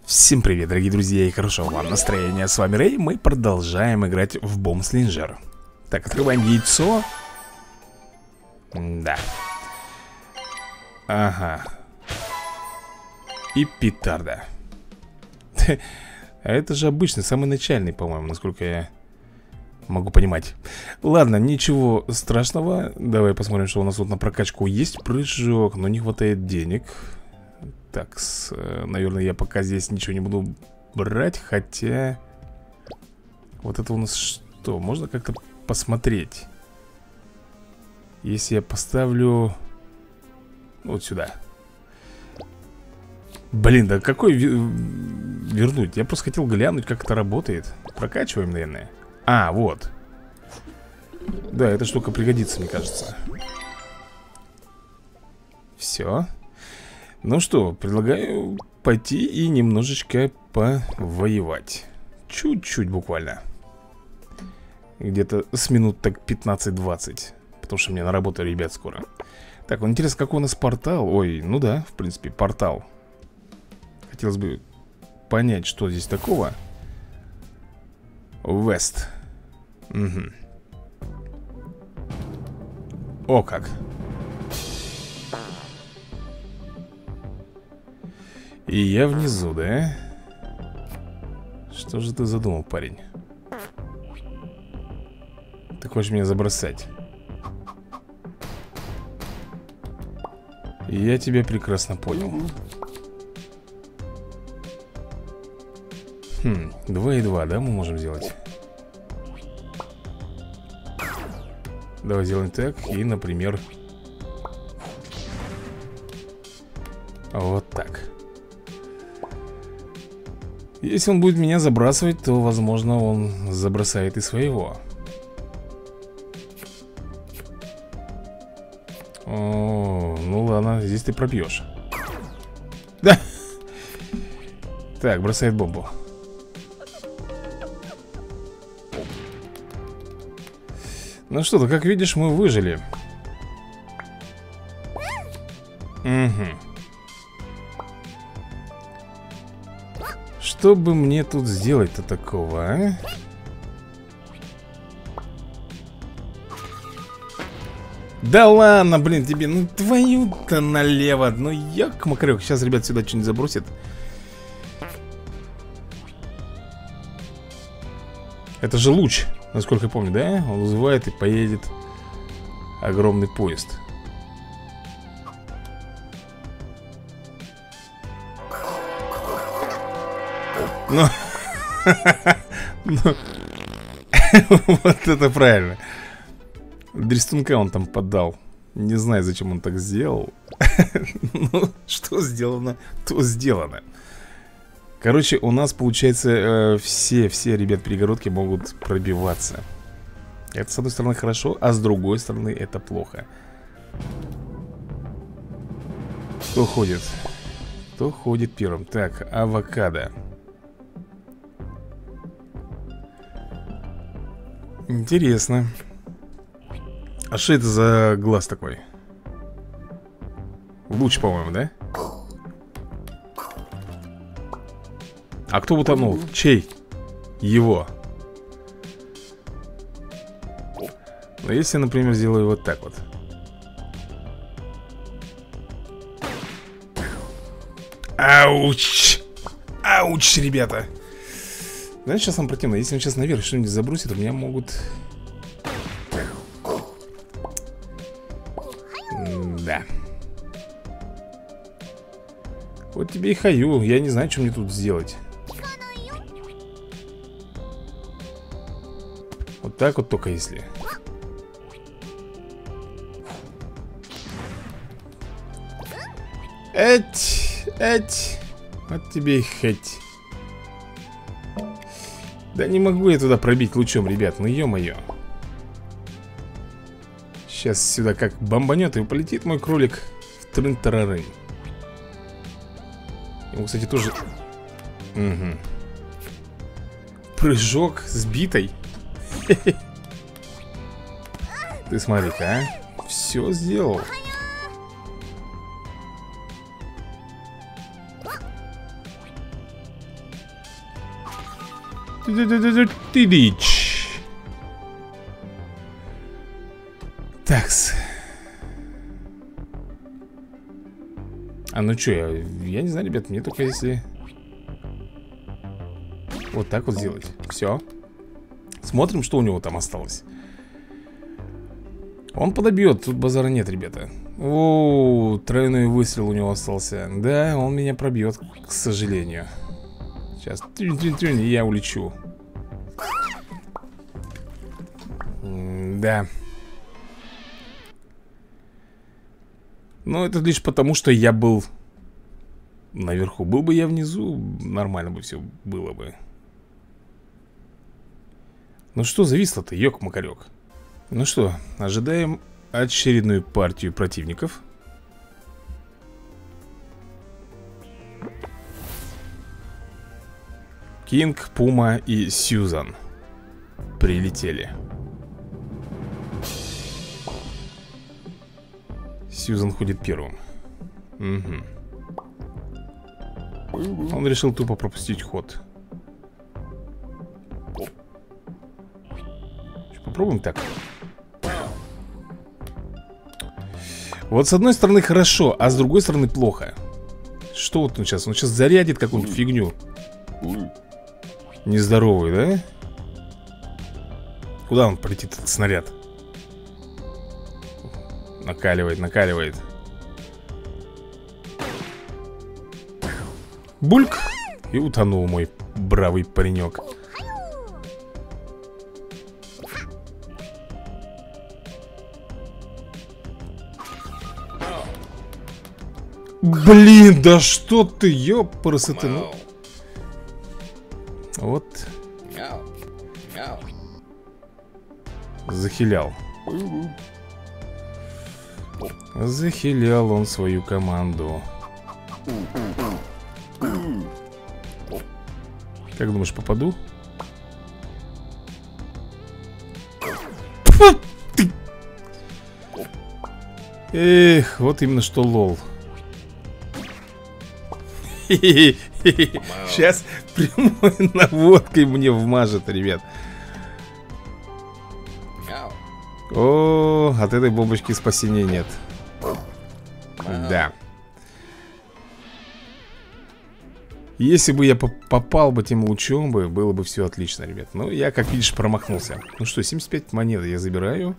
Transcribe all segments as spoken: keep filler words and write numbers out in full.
Всем привет, дорогие друзья, и хорошего вам настроения. С вами Рэй, мы продолжаем играть в Bomb Slinger. Так, открываем яйцо. Да. Ага. И петарда. А это же обычный, самый начальный, по-моему, насколько я могу понимать. Ладно, ничего страшного. Давай посмотрим, что у нас тут на прокачку. Есть прыжок, но не хватает денег. Так, с, наверное, я пока здесь ничего не буду брать. Хотя... Вот это у нас что? Можно как-то посмотреть. Если я поставлю... Вот сюда. Блин, да какой вернуть? Я просто хотел глянуть, как это работает. Прокачиваем, наверное. А, вот. Да, эта штука пригодится, мне кажется. Все. Ну что, предлагаю пойти и немножечко повоевать. Чуть-чуть буквально. Где-то с минут так пятнадцать-двадцать. Потому что мне на работу, ребят, скоро. Так, вот интересно, какой у нас портал. Ой, ну да, в принципе, портал. Хотелось бы понять, что здесь такого. Вест. Угу. О, как. И я внизу, да? Что же ты задумал, парень? Ты хочешь меня забросать? Я тебя прекрасно понял. Хм, два и два, да, мы можем сделать? Давай сделаем так. И, например, вот так. Если он будет меня забрасывать, то, возможно, он забросает и своего. О, ну ладно, здесь ты пробьешь. Да. Так, бросает бомбу. Ну что-то, как видишь, мы выжили. Угу. Что бы мне тут сделать-то такого, а? Да ладно, блин, тебе, ну твою-то налево. Ну ёк-макарёк, сейчас, ребят, сюда что-нибудь забросят. Это же луч, насколько я помню, да? Он вызывает и поедет огромный поезд. Ну, ну вот это правильно. Дрестунка он там поддал. Не знаю, зачем он так сделал. Ну, что сделано, то сделано. Короче, у нас, получается, э, все, все, ребят, перегородки могут пробиваться. Это, с одной стороны, хорошо, а с другой стороны, это плохо. Кто ходит? Кто ходит первым? Так, авокадо. Интересно. А что это за глаз такой? Луч, по-моему, да? А кто утонул? Чей? Его. Но если, например, сделаю вот так вот. Ауч! Ауч, ребята! Знаешь, сейчас нам противно. Если он сейчас наверх что-нибудь забросит, у меня могут... Да. Вот тебе и хаю. Я не знаю, что мне тут сделать. Вот так вот только если. Эть, эть. Вот тебе и хоть. Да не могу я туда пробить лучом, ребят. Ну ё-моё. Сейчас сюда как бомбанет и полетит мой кролик в трын-тарары. Ему, кстати, тоже... Угу. Прыжок с битой. Ты смотри-ка, а. Все сделал. Тыдыч. Такс. А ну что, я, я не знаю, ребят, мне только если вот так вот сделать. Все. Смотрим, что у него там осталось. Он подобьет, тут базара нет, ребята. О, тройной выстрел у него остался. Да, он меня пробьет, к сожалению. Сейчас, тюнь-тюнь-тюнь, и я улечу. М да. Но это лишь потому, что я был наверху. Был бы я внизу, нормально бы все было бы. Ну что зависло-то, ёк-макарёк. Ну что, ожидаем очередную партию противников. Кинг, Пума и Сьюзан прилетели. Сьюзан ходит первым. Угу. Он решил тупо пропустить ход. Попробуем так. Вот с одной стороны хорошо, а с другой стороны плохо. Что вот он сейчас? Он сейчас зарядит какую-нибудь фигню нездоровую, да? Куда он полетит, этот снаряд? Накаливает, накаливает. Бульк! И утонул мой бравый паренек. Блин, да что ты, ёпрсы ты, ну. Вот. Захилял. Захилял он свою команду. Как думаешь, попаду? Фу, ты. Эх, вот именно что лол. Сейчас прямой наводкой мне вмажет, ребят. О, от этой бомбочки спасения нет. Да. Если бы я попал бы тем лучом бы, было бы все отлично, ребят. Но я, как видишь, промахнулся. Ну что, семьдесят пять монет я забираю.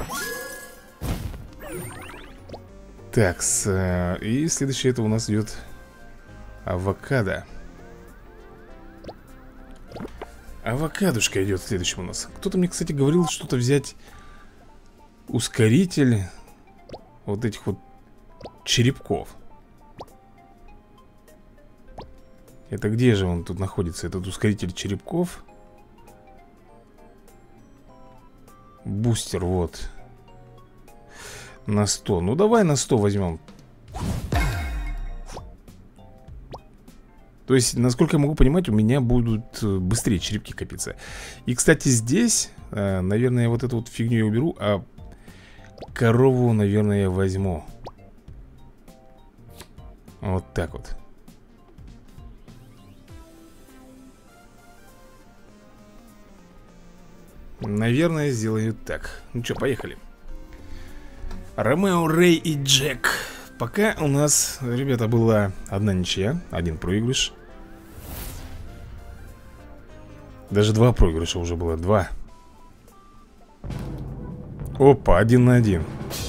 Так, и следующее это у нас идет авокадо. Авокадушка идет следующим у нас. Кто-то мне, кстати, говорил что-то взять ускоритель вот этих вот черепков. Это где же он тут находится, этот ускоритель черепков? Бустер, вот. На сто. Ну давай на сто возьмем. То есть, насколько я могу понимать, у меня будут быстрее черепки копиться. И, кстати, здесь, наверное, вот эту вот фигню я уберу, а корову, наверное, я возьму. Вот так вот. Наверное, сделаю так. Ну что, поехали. Ромео, Рэй и Джек. Пока у нас, ребята, была одна ничья, один проигрыш. Даже два проигрыша уже было, два. Опа, один на один.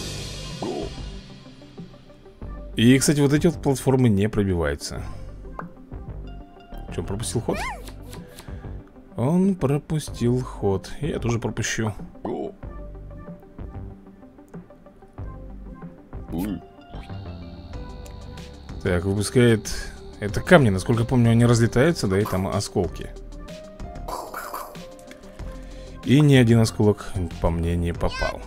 И, кстати, вот эти вот платформы не пробиваются. Что, пропустил ход? Он пропустил ход. И я тоже пропущу. Так, выпускает. Это камни, насколько помню, они разлетаются, да, и там осколки. И ни один осколок по мне не попал.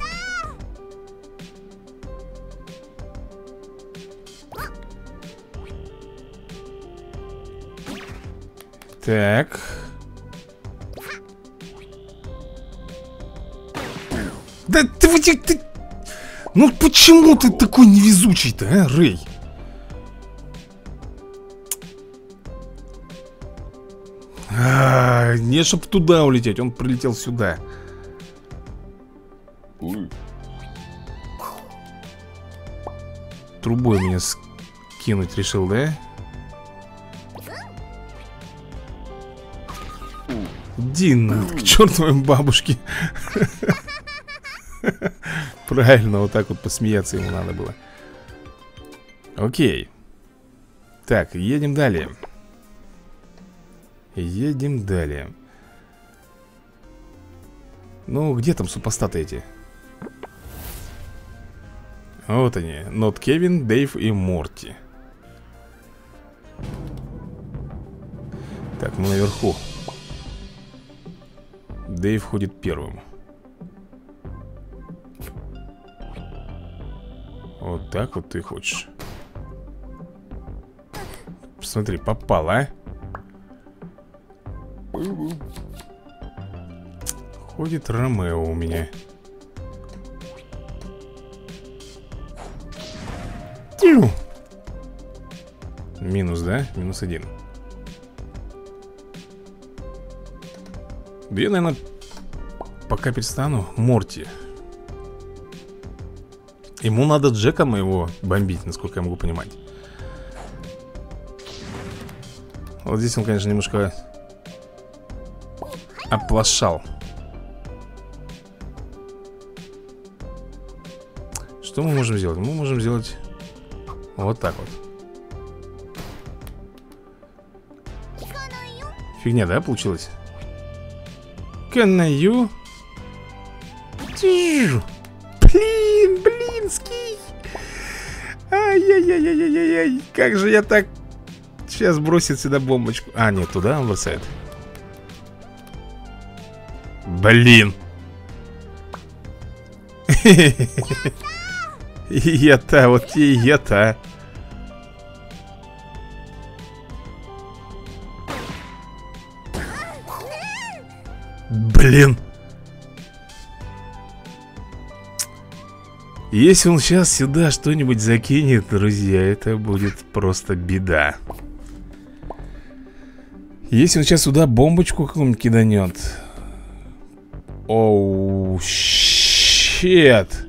Так. Да ты, ты, ты... Ну почему ты такой невезучий-то, а, Рэй? А, не, чтоб туда улететь. Он прилетел сюда. Трубой меня скинуть решил, да? Дин, к чертовой бабушке. Правильно, вот так вот посмеяться ему надо было. Окей. Так, едем далее. Едем далее. Ну, где там супостаты эти? Вот они. Нот Кевин, Дэйв и Морти. Так, мы наверху. Дэйв ходит первым. Вот так вот ты хочешь. Посмотри, попал, а? Ходит Ромео у меня. Тю! Минус, да? Минус один. Да я, наверное, пока перестану. Морти. Ему надо Джека моего бомбить, насколько я могу понимать. Вот здесь он, конечно, немножко оплошал. Что мы можем сделать? Мы можем сделать вот так вот. Фигня, да, получилось? Канаю. Блин, блинский. Ай-яй-яй-яй-яй-яй. Как же я так... Сейчас бросит сюда бомбочку. А, нет, туда он бросает. Блин. Я-то, вот и я-то. Блин. Если он сейчас сюда что-нибудь закинет, друзья, это будет просто беда. Если он сейчас сюда бомбочку какую-нибудь киданет. Оу, щет.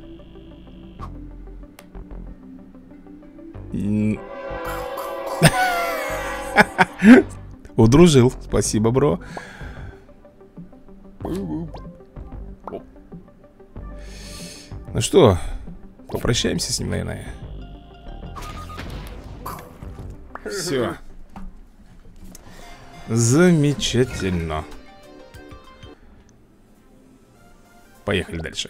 Удружил, спасибо, бро. Ну что, попрощаемся с ним, наверное. Все. Замечательно. Поехали дальше.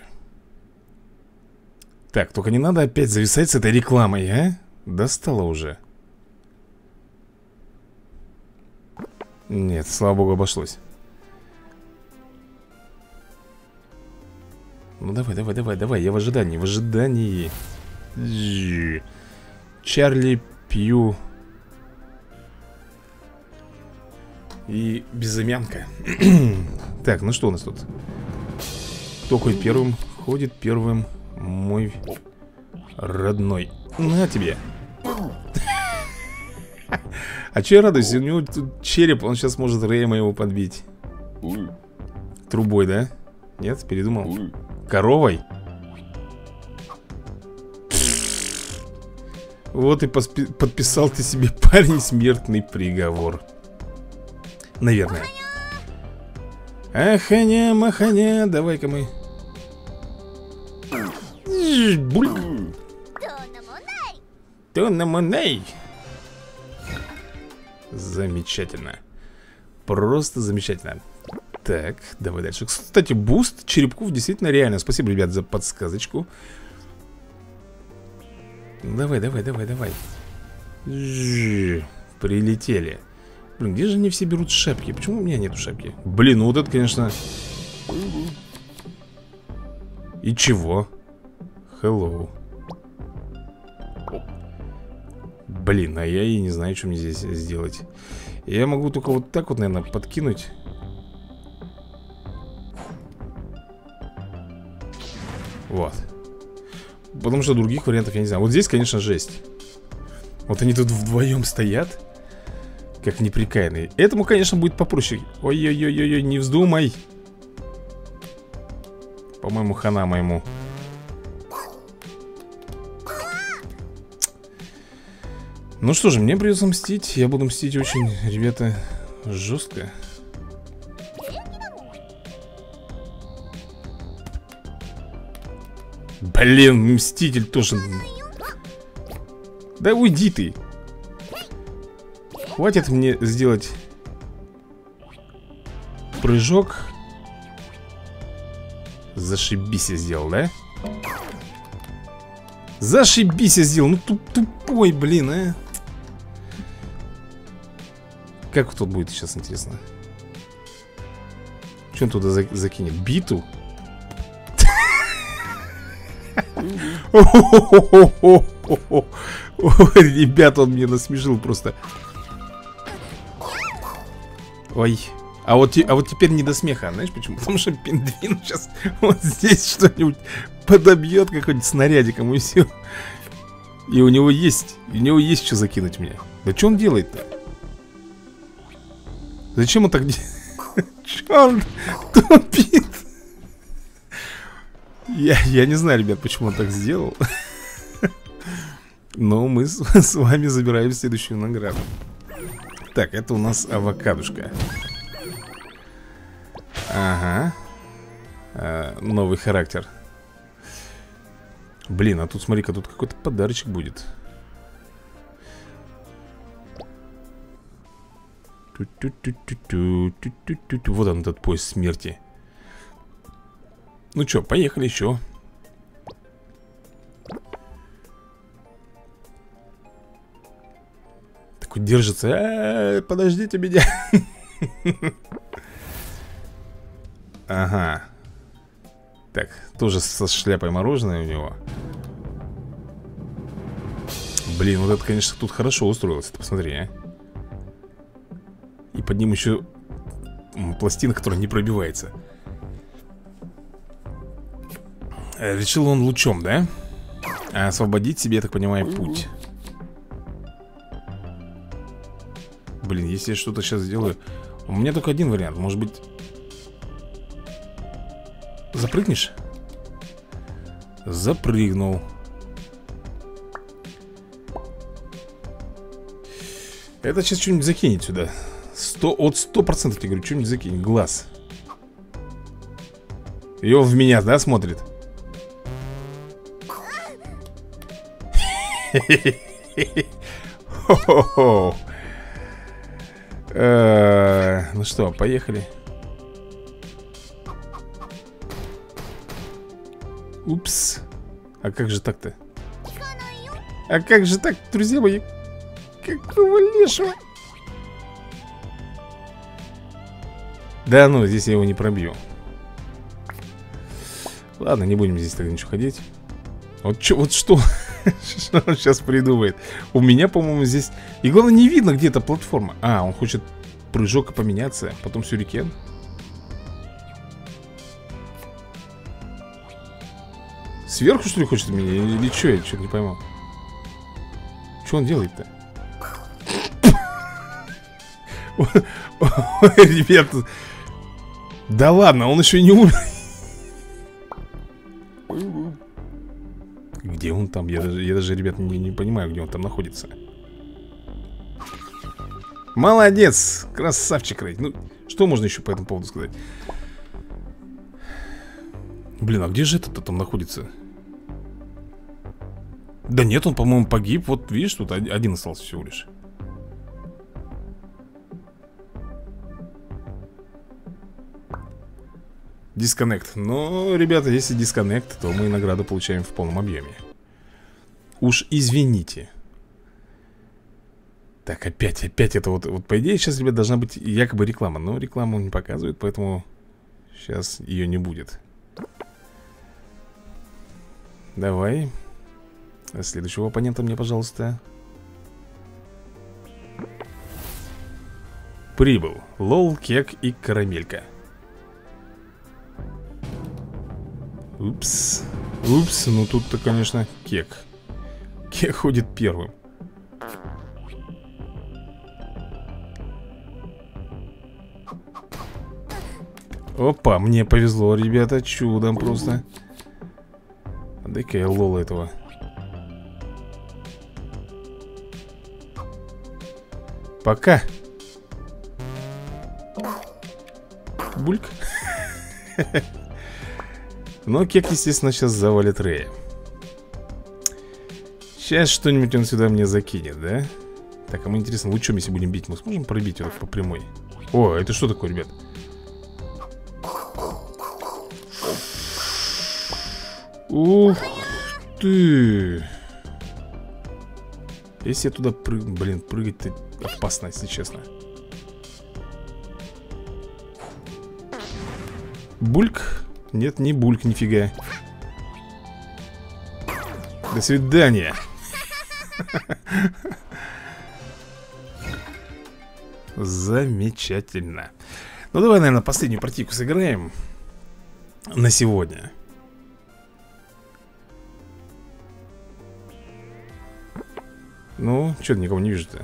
Так, только не надо опять зависать с этой рекламой, а? Достало уже. Нет, слава богу, обошлось. Ну давай, давай, давай, давай, я в ожидании, в ожидании. Чарли, Пью и безымянка. Так, ну что у нас тут? Кто ходит первым? Ходит первым мой родной. На тебе. А че я радуюсь? У него тут череп, он сейчас может Рэя моего подбить. Трубой, да? Нет, передумал. Коровой? Вот и подписал ты себе, парень, смертный приговор. Наверное. Аханя, маханя, давай-ка мы. Бульк. Тонамоней. Замечательно. Просто замечательно. Так, давай дальше. Кстати, буст черепков действительно реально. Спасибо, ребят, за подсказочку. Давай, давай, давай, давай. Жжж, прилетели. Блин, где же они все берут шапки? Почему у меня нету шапки? Блин, ну вот это, конечно. И чего? Hello. Блин, а я и не знаю, что мне здесь сделать. Я могу только вот так вот, наверное, подкинуть. Вот. Потому что других вариантов я не знаю. Вот здесь, конечно, жесть. Вот они тут вдвоем стоят. Как неприкаянный. Этому, конечно, будет попроще. Ой-ой-ой-ой, не вздумай. По-моему, хана моему. Ну что же, мне придется мстить. Я буду мстить очень, ребята, жестко. Блин, мститель тоже. Да уйди ты. Хватит мне сделать прыжок. Зашибись я сделал, да? Зашибись я сделал. Ну туп тупой, блин, а. Как тут будет сейчас, интересно? Что он туда за закинет? Биту? Ребята, он меня насмешил просто. Ой. А вот, а вот теперь не до смеха, знаешь почему? Потому что пингвин сейчас вот здесь что-нибудь подобьет, какой-нибудь снарядиком, и все. И у него есть, у него есть что закинуть мне. Да что он делает-то? Зачем он так делает? Че он тупит? Я, я не знаю, ребят, почему он так сделал. Но мы с, с вами забираем следующую награду. Так, это у нас авокадушка. Ага. а, Новый характер. Блин, а тут смотри-ка, тут какой-то подарочек будет. Вот он, этот пояс смерти. Ну что, поехали еще. Так вот держится. А-а-а, подождите меня. Ага. Так, тоже со шляпой мороженое у него. Блин, вот это, конечно, тут хорошо устроилось. Ты посмотри, а. И под ним еще пластина, которая не пробивается. Решил он лучом, да? А освободить себе, я так понимаю, путь. Блин, если я что-то сейчас сделаю. У меня только один вариант. Может быть, запрыгнешь? Запрыгнул. Это сейчас что-нибудь закинет сюда. Сто, от сто процентов тебе говорю, что-нибудь закинет. Глаз. И он в меня, да, смотрит? Ну что, поехали. Упс. А как же так-то? А как же так, друзья мои? Какого лешего? Да ну, здесь я его не пробью. Ладно, не будем здесь тогда ничего ходить. Вот, чё, вот что? Что он сейчас придумает? У меня, по-моему, здесь... И главное, не видно где-то платформа. А, он хочет прыжок и поменяться. Потом сюрикен. Сверху, что ли, хочет меня? Или что? Я что-то не пойму. Что он делает-то? Ребята. Да ладно, он еще не умер. Где он там? Я даже, я даже ребят, не, не понимаю, где он там находится. Молодец, красавчик, Рэй. Ну, что можно еще по этому поводу сказать? Блин, а где же этот-то там находится? Да нет, он, по-моему, погиб. Вот, видишь, тут один остался всего лишь. Дисконнект. Но, ребята, если дисконнект, то мы награду получаем в полном объеме. Уж извините. Так, опять, опять это вот, вот по идее, сейчас, ребят, должна быть якобы реклама. Но рекламу не показывают, поэтому сейчас ее не будет. Давай. Следующего оппонента мне, пожалуйста. Прибыл. Лол, кек и карамелька. Упс. Упс, ну тут-то, конечно, кек. Кек ходит первым. Опа, мне повезло, ребята, чудом просто. Дай-ка я лола этого. Пока. Бульк. Но Кек, естественно, сейчас завалит Рэя. Сейчас что-нибудь он сюда мне закинет, да? Так, а мы, интересно, лучом, если будем бить, мы сможем пробить его по прямой? О, это что такое, ребят? Ух ты! Если я туда прыгну, блин, прыгать-то опасно, если честно. Бульк? Нет, не бульк, нифига. До свидания. Замечательно. Ну давай, наверное, последнюю партийку сыграем на сегодня. Ну, что-то никого не вижу-то.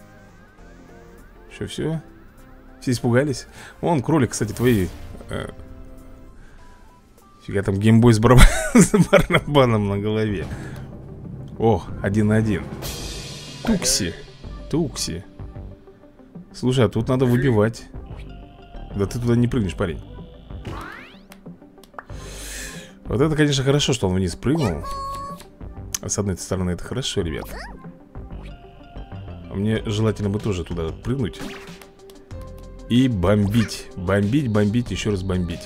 Что, все? Все испугались? Вон, кролик, кстати, твои э... Фига там геймбой с, бараб... с барабаном на голове. О, один на один. Тукси. Тукси. Слушай, а тут надо выбивать. Да ты туда не прыгнешь, парень. Вот это, конечно, хорошо, что он вниз прыгнул. А с одной стороны это хорошо, ребят. А мне желательно бы тоже туда прыгнуть. И бомбить. Бомбить, бомбить, еще раз бомбить.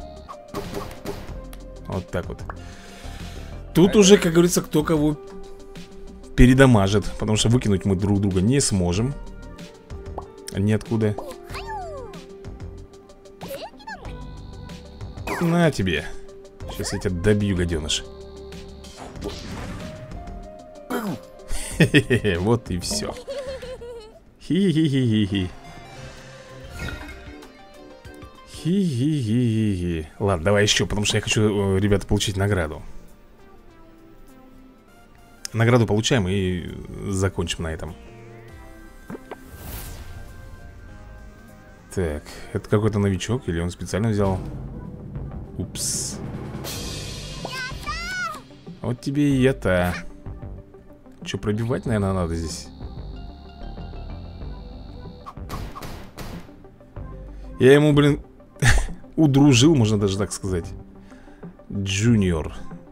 Вот так вот. Тут уже, как говорится, кто кого передамажит. Потому что выкинуть мы друг друга не сможем. Ниоткуда. На тебе. Сейчас я тебя добью, гаденыш. Хе-хе-хе, вот и все. Хи-хи-хи-хи-хи. Хи-хи-хи-хи-хи. Ладно, давай еще, потому что я хочу, ребята, получить награду. Награду получаем и закончим на этом. Так, это какой-то новичок или он специально взял? Упс. Вот тебе и это. Че, пробивать, наверное, надо здесь? Я ему, блин, удружил, можно даже так сказать. Джуниор.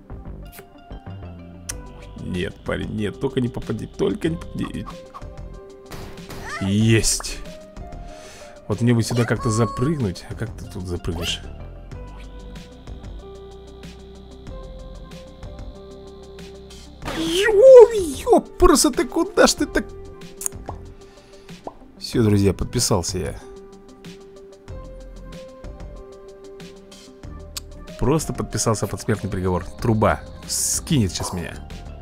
Нет, парень, нет, только не попади, только не попади. Есть. Вот мне бы сюда как-то запрыгнуть. А как ты тут запрыгнешь? Ёпрса, ты куда ж ты так... Все, друзья, подписался я. Просто подписался под смертный приговор. Труба скинет сейчас меня.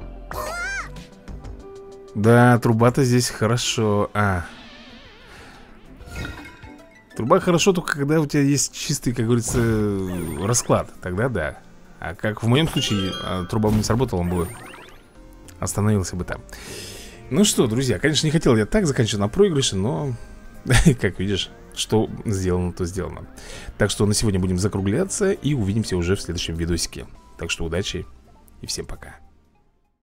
Да, труба-то здесь хорошо. А. Труба хорошо только когда у тебя есть чистый, как говорится, расклад. Тогда да. А как в моем случае труба бы не сработала, он бы остановился бы там. Ну что, друзья, конечно, не хотел я так заканчивать на проигрыше, но, как видишь, что сделано, то сделано. Так что на сегодня будем закругляться и увидимся уже в следующем видосике. Так что удачи и всем пока.